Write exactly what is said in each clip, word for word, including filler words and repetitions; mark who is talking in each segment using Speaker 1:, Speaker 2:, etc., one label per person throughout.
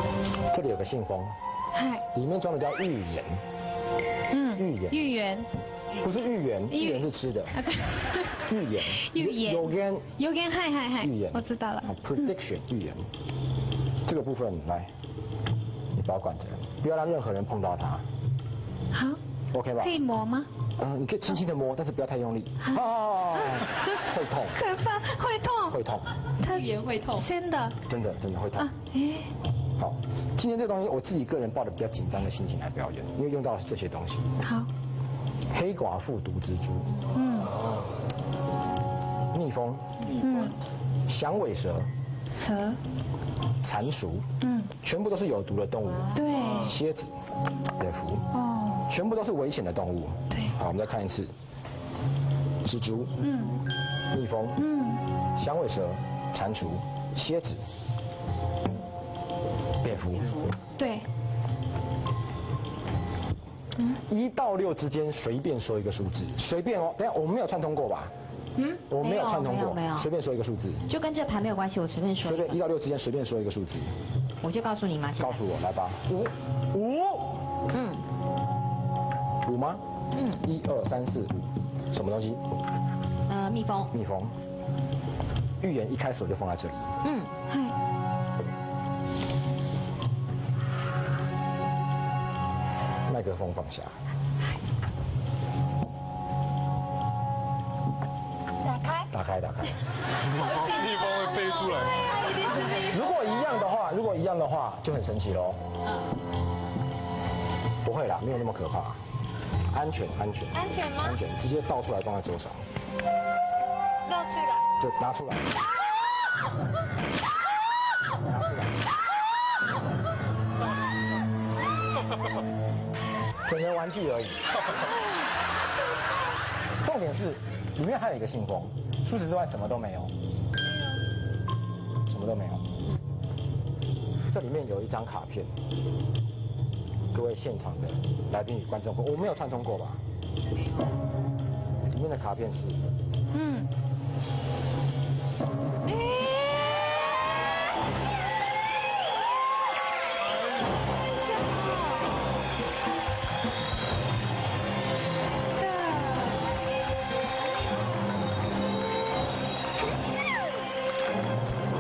Speaker 1: 这里有个信封，
Speaker 2: 嗨，
Speaker 1: 里面装的叫芋圆。
Speaker 2: 嗯，
Speaker 1: 芋圆。
Speaker 2: 芋圆。
Speaker 1: 不是芋圆，芋圆是吃的。芋圆。
Speaker 2: 芋圆。
Speaker 1: 有圆。
Speaker 2: 有圆，嗨嗨嗨。
Speaker 1: 芋圆。
Speaker 2: 我知道了。
Speaker 1: Prediction 芋圆。这个部分来，你保管着，不要让任何人碰到它。
Speaker 2: 好。
Speaker 1: OK 吧？
Speaker 2: 可以磨吗？
Speaker 1: 嗯，你可以轻轻的摸，但是不要太用力。啊，会痛。
Speaker 2: 可怕，会痛。
Speaker 1: 会痛。
Speaker 2: 它圆会痛。真的。
Speaker 1: 真的真的会痛。啊，哎。好，今天这个东西我自己个人抱着比较紧张的心情来表演，因为用到的是这些东西。
Speaker 2: 好。
Speaker 1: 黑寡妇毒蜘蛛。
Speaker 2: 嗯。
Speaker 1: 蜜蜂。
Speaker 2: 嗯。
Speaker 1: 响尾蛇。
Speaker 2: 蛇。
Speaker 1: 蟾蜍。
Speaker 2: 嗯。
Speaker 1: 全部都是有毒的动物。
Speaker 2: 对。
Speaker 1: 蝎子。蝙蝠。哦。全部都是危险的动物。
Speaker 2: 对。
Speaker 1: 好，我们再看一次。蜘蛛。
Speaker 2: 嗯。
Speaker 1: 蜜蜂。
Speaker 2: 嗯。
Speaker 1: 响尾蛇。蟾蜍。蝎子。蝙蝠。
Speaker 2: 对。
Speaker 1: 嗯。一到六之间随便说一个数字，随便哦。等下我们没有串通过吧？
Speaker 3: 嗯。
Speaker 1: 我没有串通过，
Speaker 3: 没有，
Speaker 1: 随便说一个数字。
Speaker 3: 就跟这盘没有关系，我随便说。
Speaker 1: 随便一到六之间随便说一个数字。
Speaker 3: 我就告诉你嘛。
Speaker 1: 告诉我，来吧。五。五。
Speaker 3: 嗯。
Speaker 1: 五吗？
Speaker 3: 嗯。
Speaker 1: 一二三四五，什么东西？
Speaker 3: 呃，蜜蜂。
Speaker 1: 蜜蜂。芋圆一开始我就放在这里。
Speaker 3: 嗯。
Speaker 2: 嗨。
Speaker 1: 麦克风放下。
Speaker 2: 打开。
Speaker 1: 打开，打开。
Speaker 4: 蜜蜂会飞出来。
Speaker 1: 如果一样的话，如果一样的话，就很神奇喽。嗯。不会啦，没有那么可怕。安全，安全。
Speaker 2: 安全吗？
Speaker 1: 安全，直接倒出来放在桌上。
Speaker 2: 倒出来。
Speaker 1: 就拿出来。拿出来。整个玩具而已。重点是里面还有一个信封，除此之外什么都没有。什么都没有。这里面有一张卡片，各位现场的来宾与观众，我没有串通过吧？没有。里面的卡片是。嗯。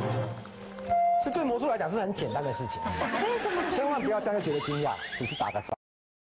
Speaker 1: 这对魔术来讲是很简单的事情。为什么？千万不要这样就觉得惊讶，只是打个招。